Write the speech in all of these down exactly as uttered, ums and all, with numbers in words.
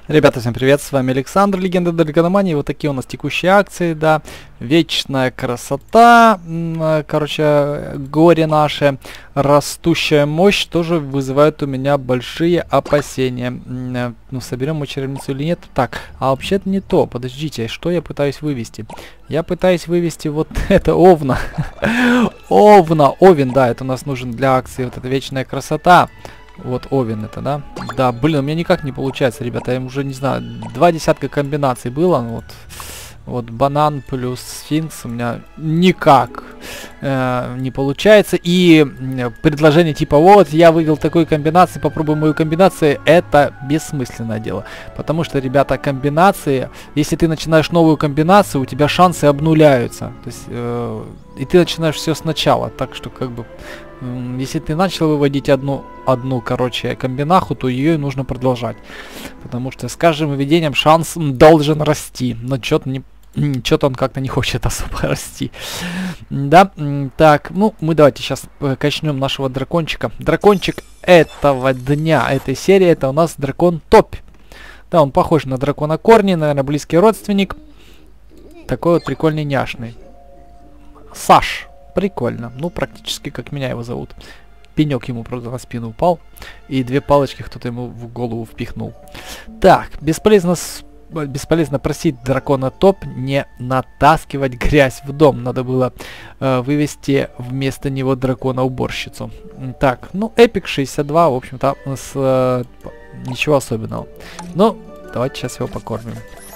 Ребята, всем привет, с вами Александр, Легенда Дракономании. Вот такие у нас текущие акции, да. Вечная красота, короче, горе наше, растущая мощь тоже вызывает у меня большие опасения. Ну, соберем мы черепницу или нет? Так, а вообще-то не то, подождите, что я пытаюсь вывести? Я пытаюсь вывести вот это, овна. Овна, овен, да, это у нас нужен для акции, вот эта вечная красота. Вот овен это, да? Да, блин, у меня никак не получается, ребята. Я уже не знаю, два десятка комбинаций было. Вот, вот банан плюс сфинкс у меня никак э, не получается. И предложение типа, вот, я вывел такой комбинации, попробуй мою комбинацию. Это бессмысленное дело. Потому что, ребята, комбинации, если ты начинаешь новую комбинацию, у тебя шансы обнуляются. То есть, э, и ты начинаешь все сначала. Так что, как бы... Если ты начал выводить одну, одну, короче, комбинаху, то ее нужно продолжать. Потому что с каждым выведением шанс должен расти. Но что-то не, что-то он как-то не хочет особо расти. Да, так, ну, мы давайте сейчас качнем нашего дракончика. Дракончик этого дня, этой серии, это у нас дракон Топь. Да, он похож на дракона Корни, наверное, близкий родственник. Такой вот прикольный няшный. Саш. Прикольно. Ну, практически как меня его зовут. Пенек ему, правда, на спину упал. И две палочки кто-то ему в голову впихнул. Так, бесполезно, бесполезно просить дракона Топ не натаскивать грязь в дом. Надо было э, вывести вместо него дракона-уборщицу. Так, ну, Эпик шестьдесят два, в общем-то, с э, ничего особенного. Ну, давайте сейчас его покормим.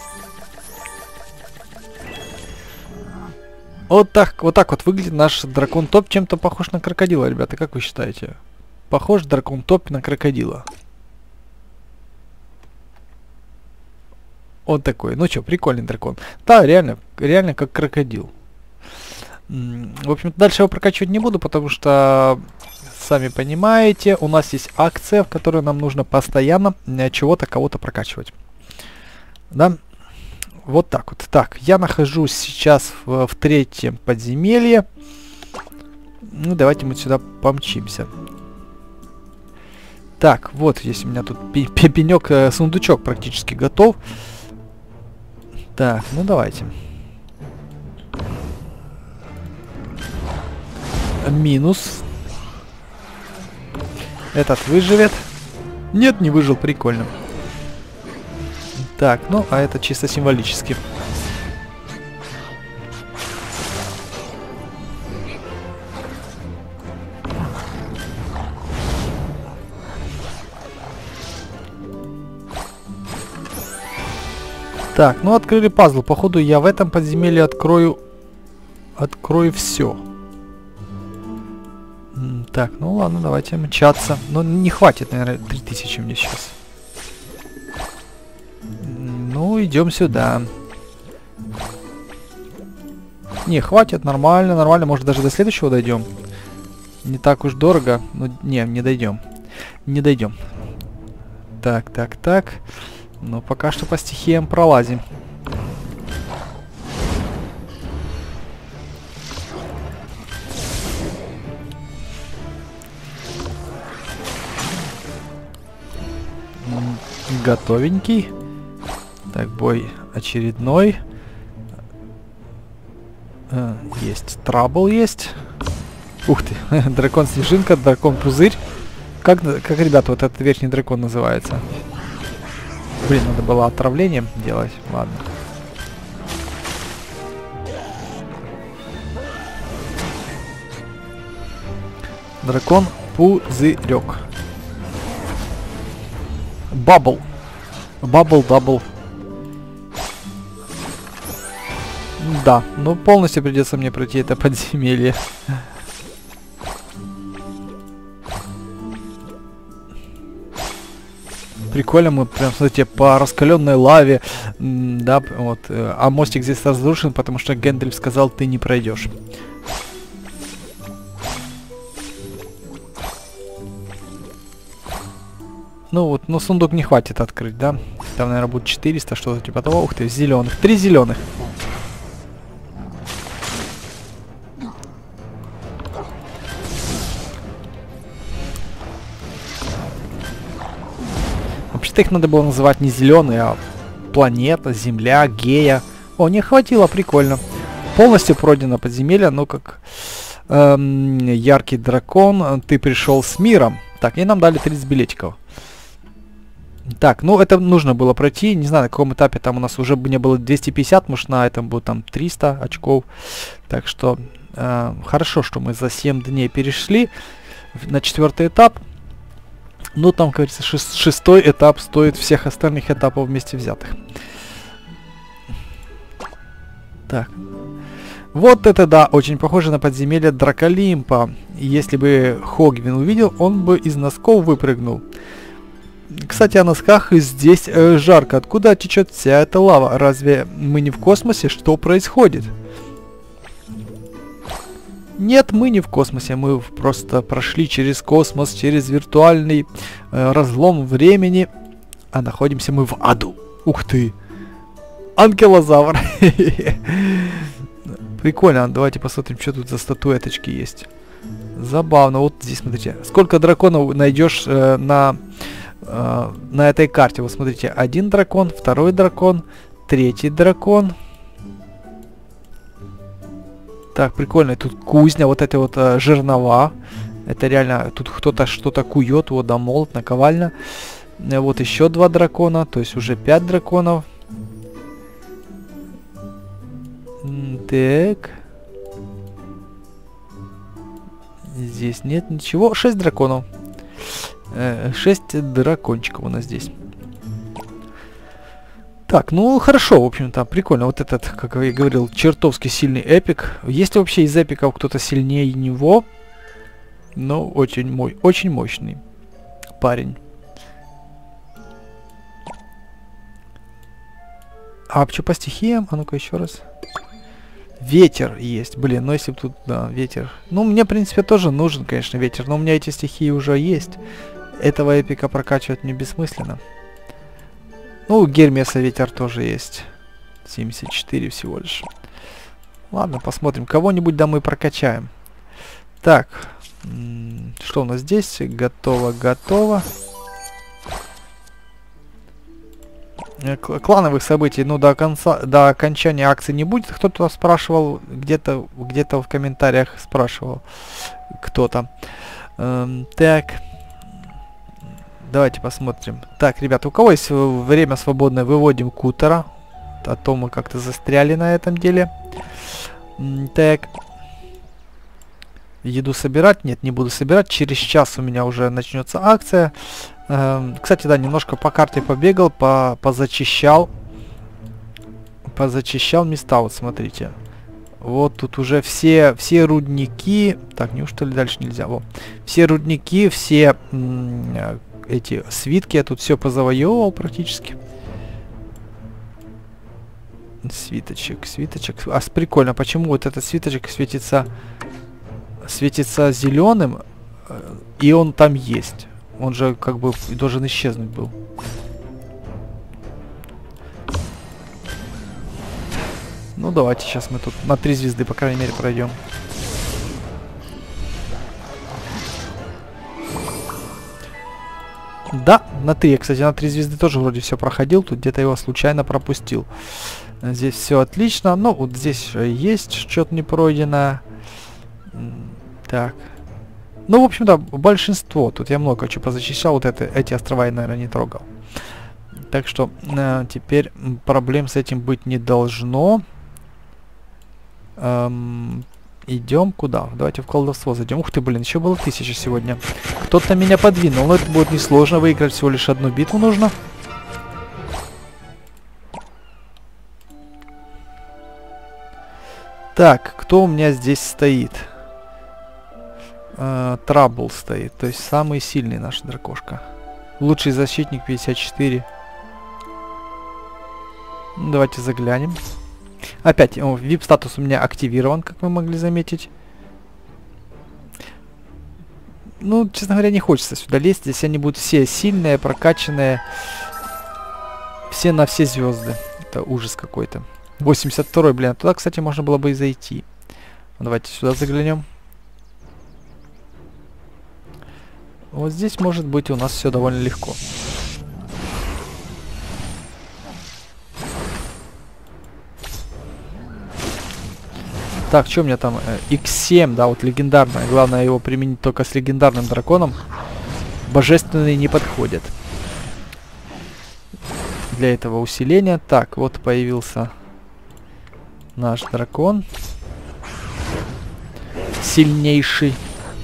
Вот так, вот так вот выглядит наш дракон Топ. Чем-то похож на крокодила, ребята. Как вы считаете? Похож дракон Топ на крокодила. Вот такой. Ну что, прикольный дракон. Да, реально, реально как крокодил. В общем, дальше его прокачивать не буду, потому что, сами понимаете, у нас есть акция, в которой нам нужно постоянно чего-то, кого-то прокачивать. Да? Вот так вот. Так, я нахожусь сейчас в, в третьем подземелье. Ну, давайте мы сюда помчимся. Так, вот есть у меня тут пенек, э, сундучок практически готов. Так, ну давайте. Минус. Этот выживет. Нет, не выжил, прикольно. Так, ну, а это чисто символически. Так, ну открыли пазл. Походу я в этом подземелье открою... Открою все. Так, ну ладно, давайте мчаться. Но не хватит, наверное, три тысячи мне сейчас. Ну, идем сюда. Не, хватит, нормально, нормально. Может, даже до следующего дойдем. Не так уж дорого. Ну, не, не дойдем. Не дойдем. Так, так, так. Но пока что по стихиям пролазим. Готовенький. Так, бой очередной. Э, есть. Трабл есть. Ух ты. Дракон-снежинка, дракон-пузырь. Как, как, ребята, вот этот верхний дракон называется? Блин, надо было отравлением делать. Ладно. Дракон-пузырек. Бабл. Бабл-дабл. Да, ну полностью придется мне пройти это подземелье. Прикольно, мы прям, смотрите, по раскаленной лаве. Да, вот. А мостик здесь разрушен, потому что Гэндальф сказал, ты не пройдешь. Ну вот, но сундук не хватит открыть, да? Там, наверное, будет четыреста, что-то типа того. Ух ты, зеленых. Три зеленых. Вообще-то их надо было называть не зеленые, а планета, Земля, Гея. О, не хватило, прикольно. Полностью пройдено подземелье, ну как эм, яркий дракон, ты пришел с миром. Так, и нам дали тридцать билетиков. Так, ну это нужно было пройти. Не знаю, на каком этапе там у нас уже не было двести пятьдесят, может на этом будет там триста очков. Так что э, хорошо, что мы за семь дней перешли на четвертый этап. Ну там, как говорится, шест шестой этап стоит всех остальных этапов вместе взятых. Так. Вот это да, очень похоже на подземелье Драколимпа. Если бы Хогвин увидел, он бы из носков выпрыгнул. Кстати, о носках здесь э, жарко. Откуда течет вся эта лава? Разве мы не в космосе? Что происходит? Нет, мы не в космосе. Мы просто прошли через космос, через виртуальный э, разлом времени. А находимся мы в аду. Ух ты! Анкилозавр! Прикольно. Давайте посмотрим, что тут за статуэточки есть. Забавно. Вот здесь, смотрите. Сколько драконов найдешь э, на... на этой карте. Вот смотрите, один дракон, второй дракон, третий дракон. Так, прикольно. Тут кузня, вот эти вот э, жернова. Это реально, тут кто-то что-то кует, вот, да, молот, наковальня. Э, вот еще два дракона, то есть уже пять драконов. Так. Здесь нет ничего. Шесть драконов. Шесть дракончиков у нас здесь. Так, ну хорошо, в общем-то, прикольно. Вот этот, как я говорил, чертовски сильный эпик. Есть ли вообще из эпиков кто-то сильнее него? Ну, очень, мой, очень мощный парень. А что по стихиям? А ну-ка еще раз. Ветер есть. Блин, ну если бы тут, да, ветер. Ну, мне, в принципе, тоже нужен, конечно, ветер. Но у меня эти стихии уже есть. Этого эпика прокачивать мне бессмысленно. Ну, у Гермеса ветер тоже есть. семьдесят четыре всего лишь. Ладно, посмотрим. Кого-нибудь, да, мы прокачаем. Так. Что у нас здесь? Готово, готово. Клановых событий, ну, до конца, до окончания акции не будет. Кто-то спрашивал, где-то где-то в комментариях спрашивал кто-то. Эм, так. Давайте посмотрим. Так, ребята, у кого есть время свободное, выводим Кутера. А то мы как-то застряли на этом деле. М, так. Еду собирать? Нет, не буду собирать. Через час у меня уже начнется акция. Эм, кстати, да, немножко по карте побегал, по позачищал. Позачищал места, вот смотрите. Вот тут уже все, все рудники. Так, неужели дальше нельзя? Во. Все рудники, все эти свитки я тут все позавоевывал практически. Свиточек, свиточек. А прикольно, почему вот этот свиточек светится, светится зеленым, и он там есть. Он же как бы должен исчезнуть был. Ну давайте сейчас мы тут на три звезды, по крайней мере, пройдем. Да, на три. Кстати, на три звезды тоже вроде все проходил. Тут где-то его случайно пропустил. Здесь все отлично. Ну, вот здесь есть что-то не пройдено. Так. Ну, в общем-то, большинство. Тут я много чего позачищал. Вот это, эти острова я, наверное, не трогал. Так что э, теперь проблем с этим быть не должно. Эм, идем куда? Давайте в колдовство зайдем. Ух ты, блин, еще было тысяча сегодня. Кто-то меня подвинул, но это будет несложно. Выиграть всего лишь одну битву нужно. Так, кто у меня здесь стоит? Трабл uh, стоит, то есть самый сильный наш дракошка. Лучший защитник пятьдесят четыре. Ну, давайте заглянем. Опять, ви ай пи статус у меня активирован, как вы могли заметить. Ну, честно говоря, не хочется сюда лезть. Здесь они будут все сильные, прокачанные. Все на все звезды. Это ужас какой-то. восемьдесят второй, блин. Туда, кстати, можно было бы и зайти. Давайте сюда заглянем. Вот здесь может быть у нас все довольно легко. Так, что у меня там? икс семь, да, вот легендарная. Главное его применить только с легендарным драконом. Божественные не подходят для этого усиления. Так, вот появился наш дракон. Сильнейший.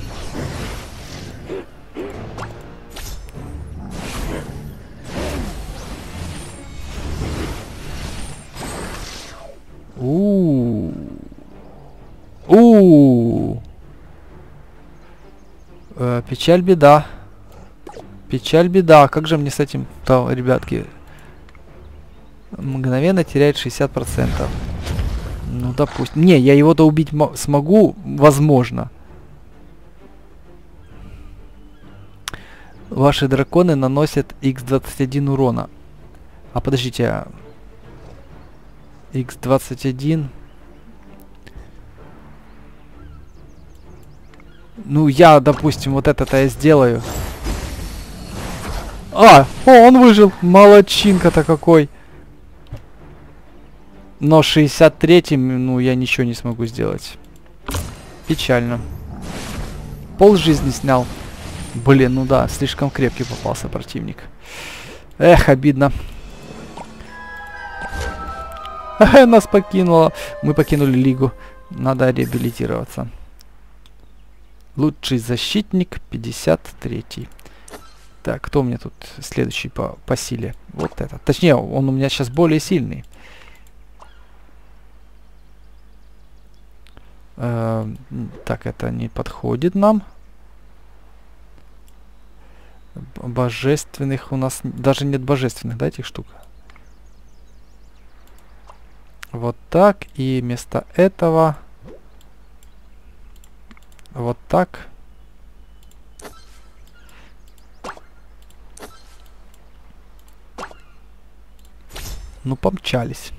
У-у-у. У-у-у. Э, печаль, беда. Печаль, беда. Как же мне с этим-то, ребятки? Мгновенно теряет шестьдесят процентов. Ну, допустим. Не, я его-то убить смогу, возможно. Ваши драконы наносят икс двадцать один урона. А подождите. икс двадцать один. Ну, я, допустим, вот это-то я сделаю. А, о, он выжил. Молодчинка-то какой. Но шестьдесят третьим, ну, я ничего не смогу сделать. Печально. Пол жизни снял. Блин, ну да, слишком крепкий попался противник. Эх, обидно. Нас покинуло. Мы покинули лигу. Надо реабилитироваться. Лучший защитник пятьдесят третий. Так, кто у меня тут следующий по, по силе? Вот этот. Точнее, он у меня сейчас более сильный. Э, так, это не подходит нам. Божественных у нас даже нет божественных, да, этих штук? Вот так. И вместо этого вот так. Ну, помчались.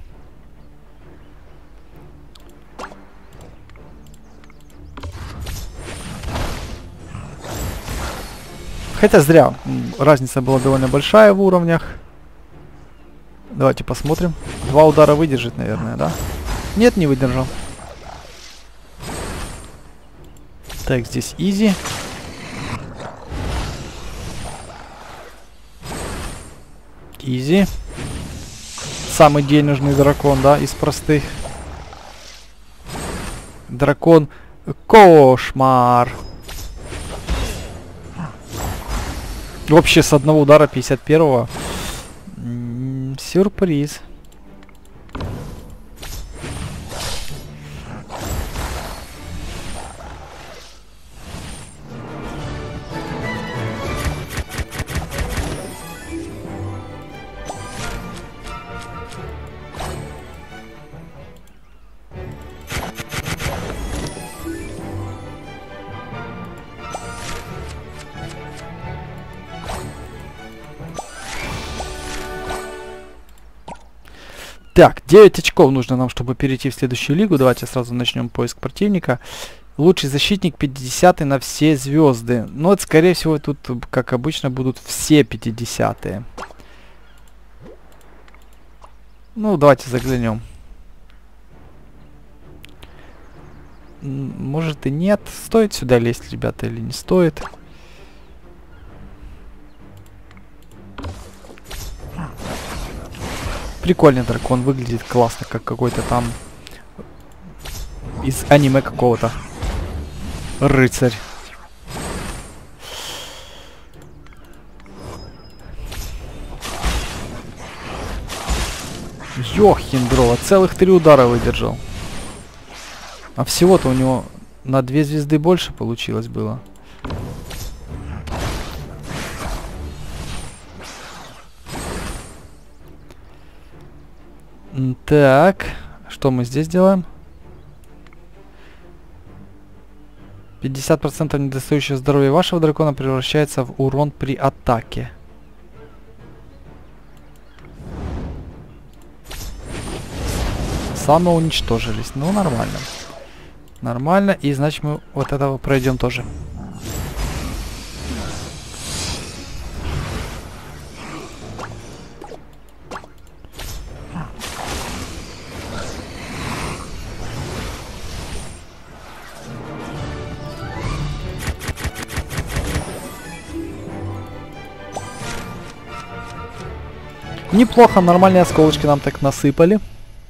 Хотя зря. Разница была довольно большая в уровнях. Давайте посмотрим. Два удара выдержит, наверное, да? Нет, не выдержал. Так, здесь изи. Изи. Самый денежный дракон, да, из простых. Дракон кошмар. Вообще с одного удара пятьдесят первого. М-м, сюрприз. Так, девять очков нужно нам, чтобы перейти в следующую лигу. Давайте сразу начнем поиск противника. Лучший защитник пятидесятый на все звезды. Но это, скорее всего, тут, как обычно, будут все пятидесятые. Ну, давайте заглянем. Может и нет. Стоит сюда лезть, ребята, или не стоит? Прикольный дракон, выглядит классно, как какой-то там из аниме какого-то. Рыцарь. Йохиндрова, целых три удара выдержал. А всего-то у него на две звезды больше получилось было. Так, что мы здесь делаем? пятьдесят процентов недостающего здоровья вашего дракона превращается в урон при атаке. Самоуничтожились. Ну, нормально. Нормально. И, значит, мы вот этого пройдем тоже. Неплохо, нормальные осколочки нам так насыпали.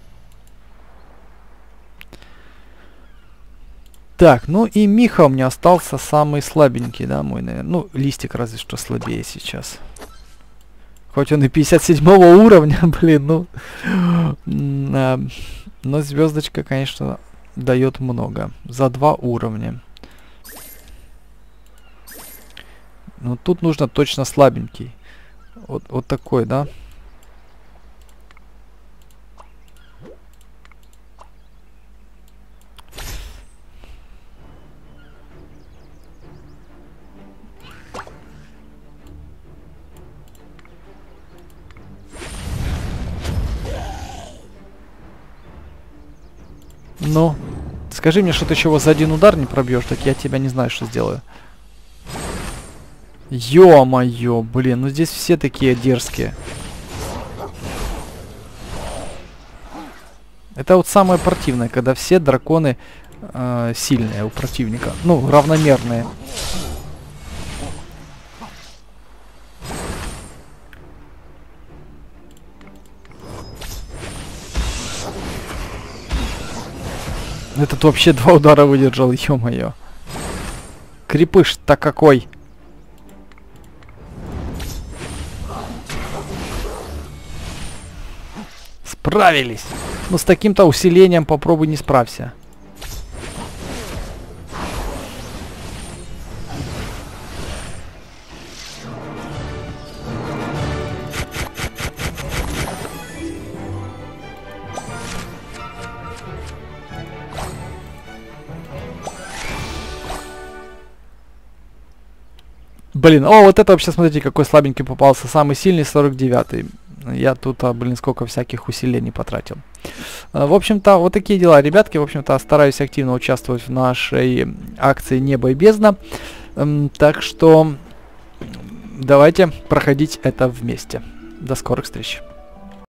Так, ну и Миха у меня остался самый слабенький, да, мой, наверное. Ну, листик разве что слабее сейчас. Хоть он и пятьдесят седьмого уровня, блин, ну... Но звездочка, конечно, дает много. За два уровня. Ну, тут нужно точно слабенький. Вот, вот такой, да? Ну, скажи мне, что ты чего за один удар не пробьешь, так я тебя не знаю, что сделаю. Ё-моё, блин, ну здесь все такие дерзкие. Это вот самое противное, когда все драконы э, сильные у противника. Ну, равномерные. Этот вообще два удара выдержал, ё-моё. Крепыш-то какой. Справились. Ну с таким-то усилением попробуй не справься. Блин, о, вот это вообще, смотрите, какой слабенький попался. Самый сильный, сорок девятый. Я тут, а, блин, сколько всяких усилений потратил. А, в общем-то, вот такие дела, ребятки. В общем-то, стараюсь активно участвовать в нашей акции «Небо и бездна». Эм, так что давайте проходить это вместе. До скорых встреч.